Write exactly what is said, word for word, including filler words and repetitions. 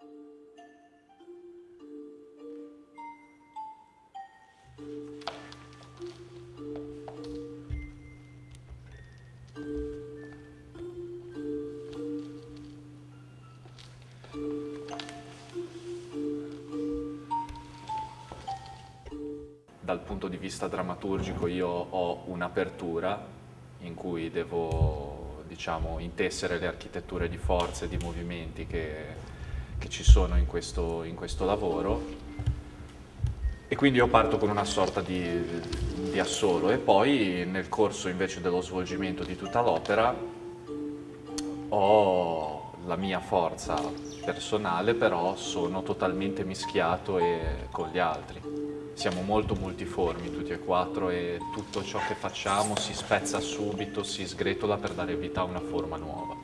Dal punto di vista drammaturgico io ho un'apertura in cui devo, diciamo, intessere le architetture di forze e di movimenti che, che ci sono in questo, in questo lavoro, e quindi io parto con una sorta di, di assolo, e poi nel corso invece dello svolgimento di tutta l'opera ho la mia forza personale, però sono totalmente mischiato e- con gli altri. Siamo molto multiformi tutti e quattro e tutto ciò che facciamo si spezza subito, si sgretola per dare vita a una forma nuova.